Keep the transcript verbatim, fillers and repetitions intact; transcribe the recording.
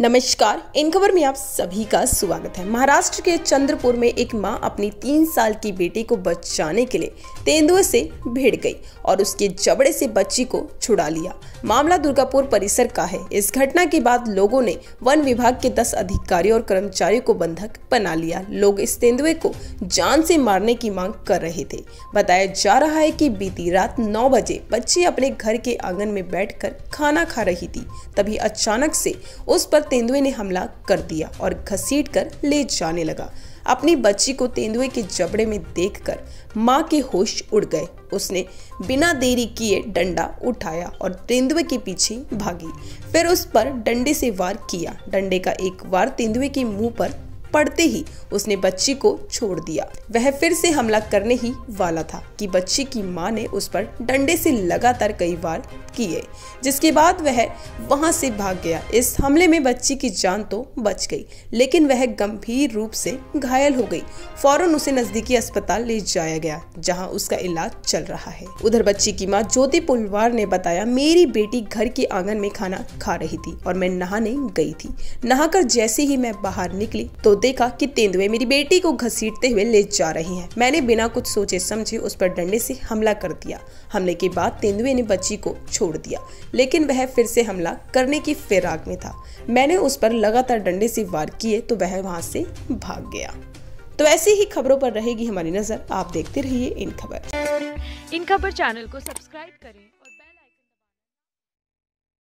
नमस्कार, इन खबर में आप सभी का स्वागत है। महाराष्ट्र के चंद्रपुर में एक मां अपनी तीन साल की बेटी को बचाने के लिए तेंदुए से भिड़ गई और उसके जबड़े से बच्ची को छुड़ा लिया। मामला दुर्गापुर परिसर का है। इस घटना के बाद लोगों ने वन विभाग के दस अधिकारियों और कर्मचारियों को बंधक बना लिया। लोग इस तेंदुए को जान से मारने की मांग कर रहे थे। बताया जा रहा है कि बीती रात नौ बजे बच्ची अपने घर के आंगन में बैठकर खाना खा रही थी, तभी अचानक से उस पर तेंदुए ने हमला कर दिया और घसीटकर ले जाने लगा। अपनी बच्ची को तेंदुए के जबड़े में देखकर मां के होश उड़ गए। उसने बिना देरी किए डंडा उठाया और तेंदुए के पीछे भागी। फिर उस पर डंडे से वार किया। डंडे का एक वार तेंदुए के मुंह पर पड़ते ही उसने बच्ची को छोड़ दिया। वह फिर से हमला करने ही वाला था कि बच्ची की मां ने उस पर डंडे से लगातार कई वार किए, जिसके बाद वह वहां से भाग गया। इस हमले में बच्ची की जान तो बच गई, लेकिन वह गंभीर रूप से घायल हो गई। फौरन उसे नजदीकी अस्पताल ले जाया गया, जहां उसका इलाज चल रहा है। उधर बच्ची की मां ज्योति पुलवार ने बताया, मेरी बेटी घर के आंगन में खाना खा रही थी और मैं नहाने गई थी। नहाकर जैसे ही मैं बाहर निकली तो देखा कि तेंदुए मेरी बेटी को घसीटते हुए ले जा रही हैं। मैंने बिना कुछ सोचे समझे उस पर डंडे से हमला कर दिया। हमले के बाद तेंदुए ने बच्ची को छोड़ दिया, लेकिन वह फिर से हमला करने की फिराक में था। मैंने उस पर लगातार डंडे से वार किए तो वह वहां से भाग गया। तो ऐसी ही खबरों पर रहेगी हमारी नजर। आप देखते रहिए इन खबर। इन खबर चैनल को सब्सक्राइब करें।